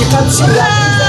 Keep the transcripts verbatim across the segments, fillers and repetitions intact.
Удачи, как всегда.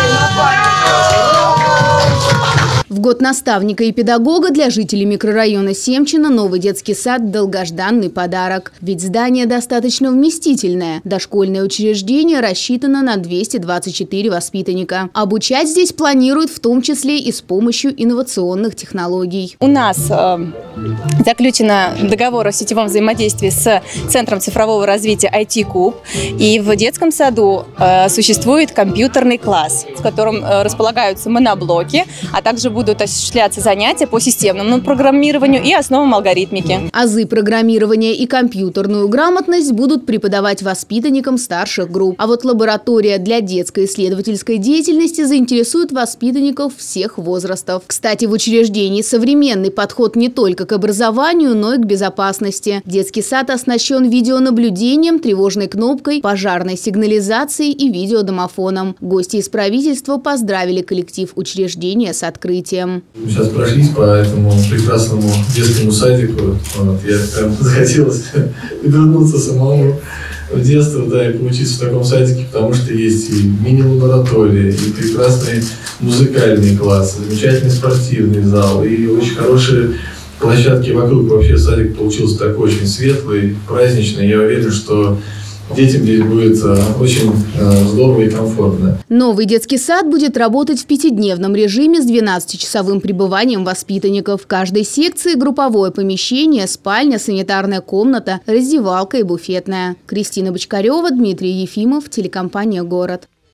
В год наставника и педагога для жителей микрорайона Семчино новый детский сад – долгожданный подарок. Ведь здание достаточно вместительное. Дошкольное учреждение рассчитано на двести двадцать четыре воспитанника. Обучать здесь планируют в том числе и с помощью инновационных технологий. У нас э, заключено договор о сетевом взаимодействии с Центром цифрового развития ай ти-Куб. И в детском саду э, существует компьютерный класс, в котором э, располагаются моноблоки, а также будут будут осуществляться занятия по системному программированию и основам алгоритмики. Азы программирования и компьютерную грамотность будут преподавать воспитанникам старших групп. А вот лаборатория для детской исследовательской деятельности заинтересует воспитанников всех возрастов. Кстати, в учреждении современный подход не только к образованию, но и к безопасности. Детский сад оснащен видеонаблюдением, тревожной кнопкой, пожарной сигнализацией и видеодомофоном. Гости из правительства поздравили коллектив учреждения с открытием. Мы сейчас прошлись по этому прекрасному детскому садику. Вот, я прям захотелось вернуться самому в детство, да, и поучиться в таком садике, потому что есть и мини-лаборатория, и прекрасный музыкальный класс, замечательный спортивный зал, и очень хорошие площадки вокруг. Вообще садик получился такой очень светлый, праздничный. Я уверен, что детям здесь будет очень здорово и комфортно. Новый детский сад будет работать в пятидневном режиме с двенадцатичасовым пребыванием воспитанников. В каждой секции групповое помещение, спальня, санитарная комната, раздевалка и буфетная. Кристина Бочкарева, Дмитрий Ефимов, телекомпания «Город».